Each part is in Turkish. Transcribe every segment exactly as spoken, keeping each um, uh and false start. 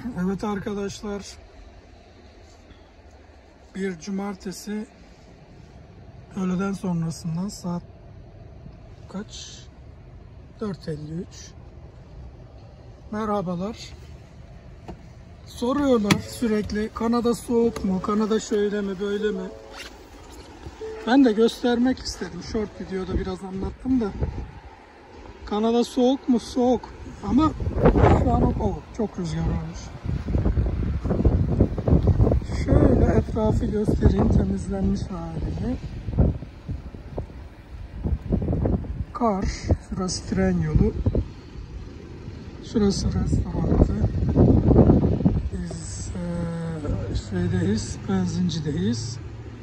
Evet arkadaşlar, bir cumartesi öğleden sonrasından saat kaç? dört elli üç. Merhabalar. Soruyorlar sürekli, Kanada soğuk mu? Kanada şöyle mi böyle mi? Ben de göstermek istedim. Short videoda biraz anlattım da. Kanada soğuk mu? Soğuk. Ama şu an oh, çok rüzgar varmış. Şöyle etrafı göstereyim, temizlenmiş halini. Kar, şurası tren yolu. Şurası restorantı. Biz e, şeydeyiz, benzincideyiz.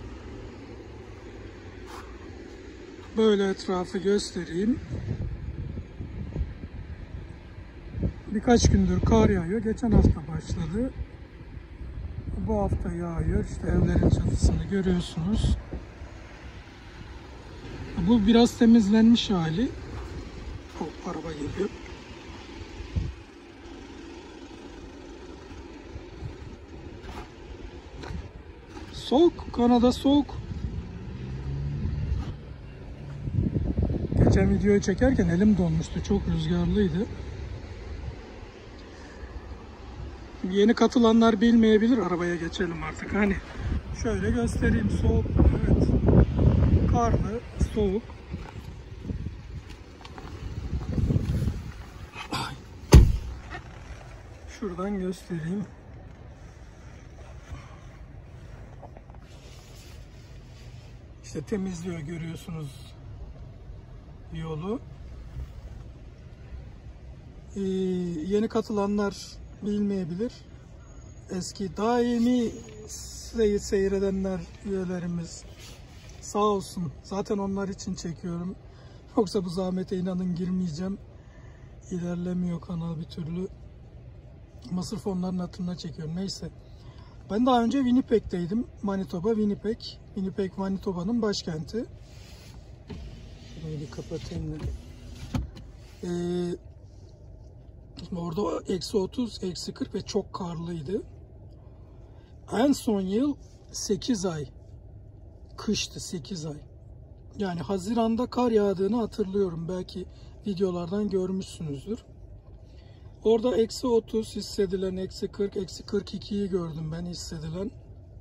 Böyle etrafı göstereyim. Birkaç gündür kar yağıyor. Geçen hafta başladı. Bu hafta yağıyor. İşte evlerin çatısını görüyorsunuz. Bu biraz temizlenmiş hali. Oh, araba geliyor. Soğuk. Kanada soğuk. Geçen videoyu çekerken elim donmuştu. Çok rüzgarlıydı. Yeni katılanlar bilmeyebilir. Arabaya geçelim artık. Hani şöyle göstereyim. Soğuk. Evet. Karlı, soğuk. Şuradan göstereyim. İşte temizliyor, görüyorsunuz yolu. Ee, yeni katılanlar bilmeyebilir. Eski daimi seyredenler, üyelerimiz sağ olsun. Zaten onlar için çekiyorum. Yoksa bu zahmete inanın girmeyeceğim. İlerlemiyor kanal bir türlü. Ama sırf onların hatırına çekiyorum. Neyse. Ben daha önce Winnipeg'teydim. Manitoba, Winnipeg. Winnipeg, Manitoba'nın başkenti. Şurayı bir kapatayım. Ee, orada eksi otuz, eksi kırk ve çok karlıydı. En son yıl sekiz ay. Kıştı, sekiz ay. Yani Haziran'da kar yağdığını hatırlıyorum. Belki videolardan görmüşsünüzdür. Orada eksi otuz hissedilen, eksi kırk, eksi kırk ikiyi gördüm ben hissedilen.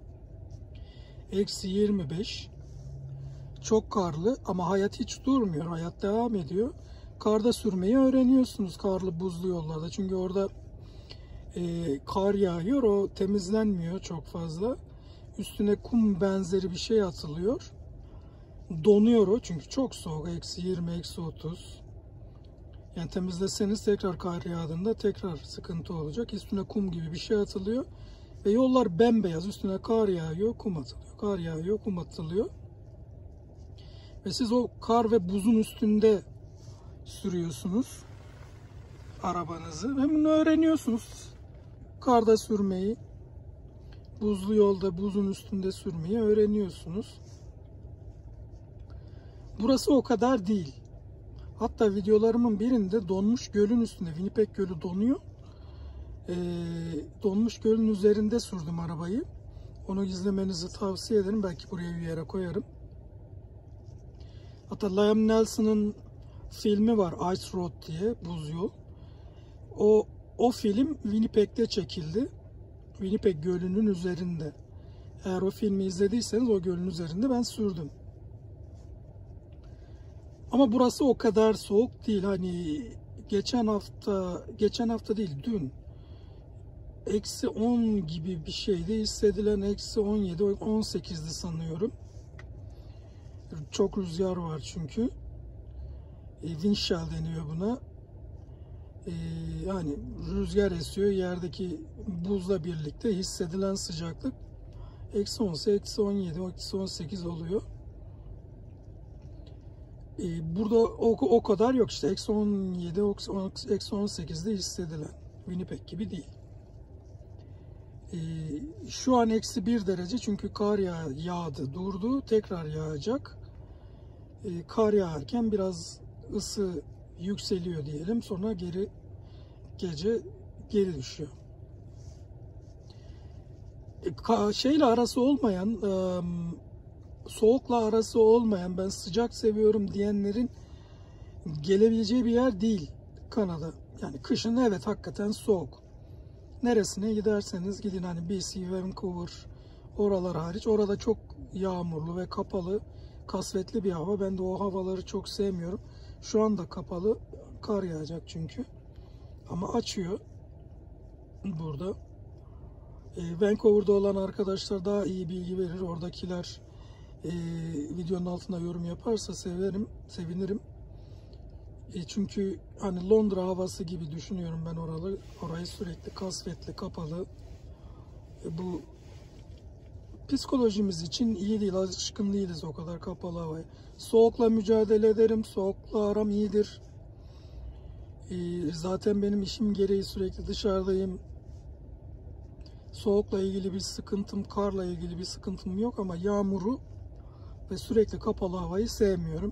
Eksi yirmi beş. Çok karlı ama hayat hiç durmuyor. Hayat devam ediyor. Karda sürmeyi öğreniyorsunuz karlı buzlu yollarda. Çünkü orada e, kar yağıyor. O temizlenmiyor çok fazla. Üstüne kum benzeri bir şey atılıyor. Donuyor o çünkü çok soğuk. Eksi yirmi, eksi otuz. Yani temizleseniz tekrar kar yağdığında tekrar sıkıntı olacak. Üstüne kum gibi bir şey atılıyor. Ve yollar bembeyaz. Üstüne kar yağıyor, kum atılıyor. Kar yağıyor, kum atılıyor. Ve siz o kar ve buzun üstünde sürüyorsunuz arabanızı. Ve bunu öğreniyorsunuz. Karda sürmeyi, buzlu yolda buzun üstünde sürmeyi öğreniyorsunuz. Burası o kadar değil. Hatta videolarımın birinde donmuş gölün üstünde, Winnipeg Gölü donuyor. Ee, donmuş gölün üzerinde sürdüm arabayı. Onu izlemenizi tavsiye ederim. Belki buraya bir yere koyarım. Hatta Liam Neeson'ın filmi var, Ice Road diye, Buz Yol. O, o film Winnipeg'de çekildi. Winnipeg Gölü'nün üzerinde. Eğer o filmi izlediyseniz o gölün üzerinde ben sürdüm. Ama burası o kadar soğuk değil. Hani geçen hafta, geçen hafta değil dün eksi on gibi bir şeydi. Hissedilen eksi on yedi, on sekizdi sanıyorum. Çok rüzgar var çünkü. E, wind chill deniyor buna. E, yani rüzgar esiyor. Yerdeki buzla birlikte hissedilen sıcaklık eksi on, eksi on yedi, eksi on sekiz oluyor. Burada o, o kadar yok işte. Eksi on yedi, eksi on sekizde hissedilen. Winnipeg gibi değil. Ee, şu an eksi bir derece çünkü kar yağ, yağdı, durdu. Tekrar yağacak. Ee, kar yağarken biraz ısı yükseliyor diyelim. Sonra geri gece geri düşüyor. şeyle arası olmayan, soğukla arası olmayan, ben sıcak seviyorum diyenlerin gelebileceği bir yer değil Kanada. Yani kışın evet hakikaten soğuk. Neresine giderseniz gidin, hani B C, Vancouver, oralar hariç. Orada çok yağmurlu ve kapalı, kasvetli bir hava. Ben de o havaları çok sevmiyorum. Şu anda kapalı, kar yağacak çünkü. Ama açıyor burada. E, Vancouver'da olan arkadaşlar daha iyi bilgi verir. Oradakiler e, videonun altına yorum yaparsa severim, sevinirim. E, çünkü hani Londra havası gibi düşünüyorum ben oralı. Orayı sürekli kasvetli, kapalı. E, bu psikolojimiz için iyi değil. Alışkın değiliz o kadar kapalı havaya. Soğukla mücadele ederim. Soğukla aram iyidir. E, zaten benim işim gereği sürekli dışarıdayım. Soğukla ilgili bir sıkıntım, karla ilgili bir sıkıntım yok ama yağmuru ve sürekli kapalı havayı sevmiyorum.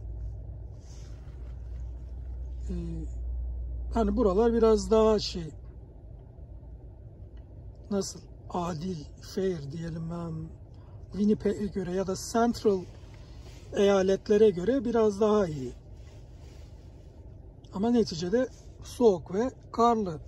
Ee, hani buralar biraz daha şey, nasıl, adil, fair diyelim, um, Winnipeg'e göre ya da Central eyaletlere göre biraz daha iyi. Ama neticede soğuk ve karlı.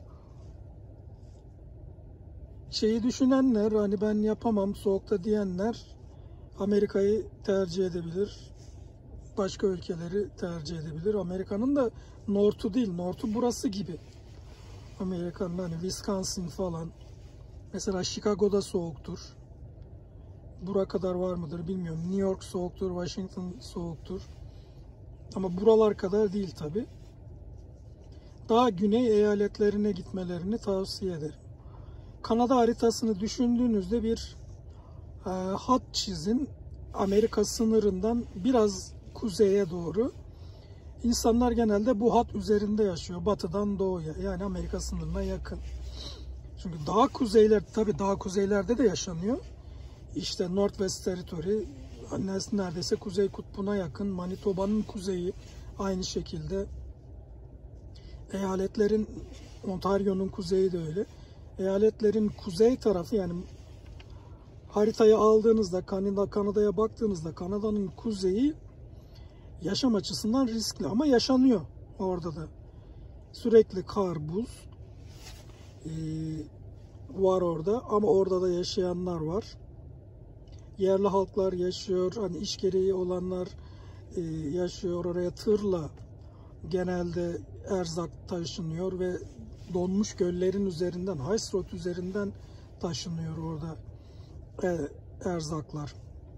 Şeyi düşünenler, hani ben yapamam soğukta diyenler Amerika'yı tercih edebilir. Başka ülkeleri tercih edebilir. Amerika'nın da North'u değil, North'u burası gibi. Amerika'nın hani Wisconsin falan. Mesela Chicago'da soğuktur. Bura kadar var mıdır bilmiyorum. New York soğuktur, Washington soğuktur. Ama buralar kadar değil tabi. Daha güney eyaletlerine gitmelerini tavsiye ederim. Kanada haritasını düşündüğünüzde bir e, hat çizin. Amerika sınırından biraz kuzeye doğru. İnsanlar genelde bu hat üzerinde yaşıyor. Batıdan doğuya. Yani Amerika sınırına yakın. Çünkü daha kuzeyler, tabii daha kuzeylerde de yaşanıyor. İşte Northwest Territory neredeyse Kuzey Kutbu'na yakın. Manitoba'nın kuzeyi aynı şekilde. Eyaletlerin, Ontario'nun kuzeyi de öyle. Eyaletlerin kuzey tarafı, yani haritayı aldığınızda Kanada, Kanada'ya baktığınızda Kanada'nın kuzeyi yaşam açısından riskli ama yaşanıyor orada da. Sürekli kar, buz ee, var orada ama orada da yaşayanlar var. Yerli halklar yaşıyor, hani iş gereği olanlar e, yaşıyor. Oraya tırla genelde erzak taşınıyor ve donmuş göllerin üzerinden, Ice Road üzerinden taşınıyor orada e, erzaklar.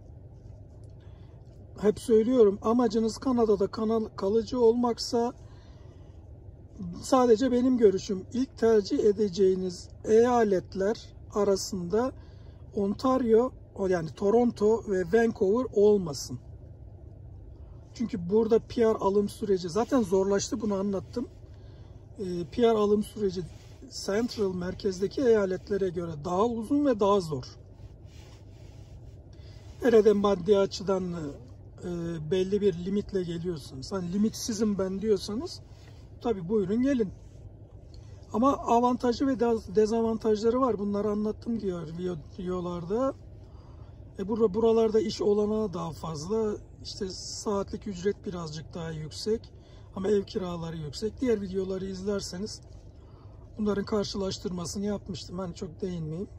Hep söylüyorum, amacınız Kanada'da kalıcı olmaksa, sadece benim görüşüm, ilk tercih edeceğiniz eyaletler arasında Ontario, yani Toronto ve Vancouver olmasın. Çünkü burada P R alım süreci zaten zorlaştı, bunu anlattım. P R alım süreci Central merkezdeki eyaletlere göre daha uzun ve daha zor. Nerede maddi açıdan e, belli bir limitle geliyorsunuz, hani limitsizim ben diyorsanız, tabi buyurun gelin. Ama avantajı ve dezavantajları var. Bunları anlattım diyor videolarda. E burada, buralarda iş olanağı daha fazla. İşte saatlik ücret birazcık daha yüksek. Ama ev kiraları yüksek. Diğer videoları izlerseniz bunların karşılaştırmasını yapmıştım. Ben çok değinmeyeyim.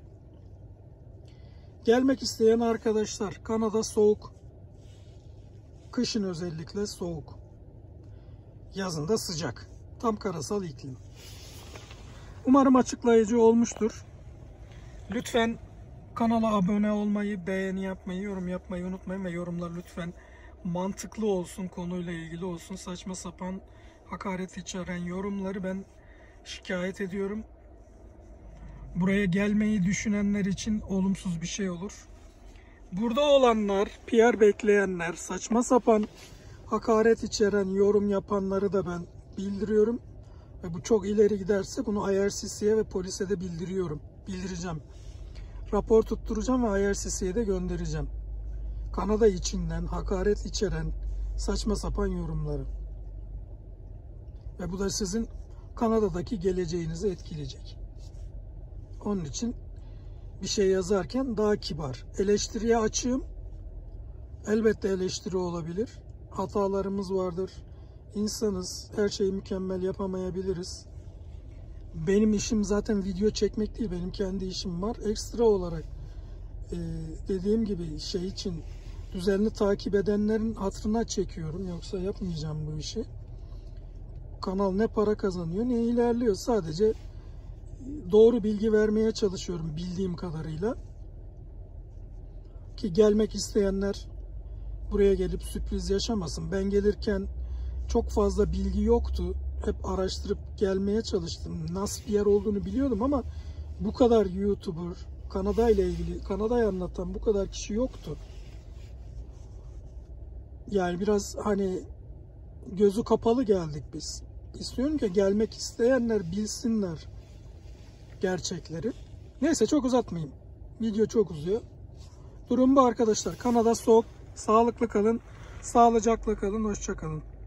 Gelmek isteyen arkadaşlar, Kanada soğuk. Kışın özellikle soğuk. Yazında sıcak. Tam karasal iklim. Umarım açıklayıcı olmuştur. Lütfen kanala abone olmayı, beğeni yapmayı, yorum yapmayı unutmayın ve yorumlar lütfen mantıklı olsun, konuyla ilgili olsun. Saçma sapan, hakaret içeren yorumları ben şikayet ediyorum. Buraya gelmeyi düşünenler için olumsuz bir şey olur. Burada olanlar, P R bekleyenler, saçma sapan, hakaret içeren yorum yapanları da ben bildiriyorum. Ve bu çok ileri giderse bunu I R C C'ye ve polise de bildiriyorum. Bildireceğim. Rapor tutturacağım ve I R C C'ye de göndereceğim. Kanada içinden hakaret içeren saçma sapan yorumları. Ve bu da sizin Kanada'daki geleceğinizi etkileyecek. Onun için bir şey yazarken daha kibar. Eleştiriye açığım. Elbette eleştiri olabilir. Hatalarımız vardır. İnsanız. Her şeyi mükemmel yapamayabiliriz. Benim işim zaten video çekmek değil. Benim kendi işim var. Ekstra olarak e, dediğim gibi şey için düzenli takip edenlerin hatırına çekiyorum. Yoksa yapmayacağım bu işi. Kanal ne para kazanıyor ne ilerliyor. Sadece doğru bilgi vermeye çalışıyorum bildiğim kadarıyla. Ki gelmek isteyenler buraya gelip sürpriz yaşamasın. Ben gelirken çok fazla bilgi yoktu. Hep araştırıp gelmeye çalıştım. Nasıl bir yer olduğunu biliyordum ama bu kadar YouTuber, Kanada ile ilgili, Kanada'yı anlatan bu kadar kişi yoktu. Yani biraz hani gözü kapalı geldik biz. İstiyorum ki gelmek isteyenler bilsinler gerçekleri. Neyse çok uzatmayayım. Video çok uzuyor. Durum bu arkadaşlar. Kanada soğuk. Sağlıklı kalın. Sağlıcakla kalın. Hoşça kalın.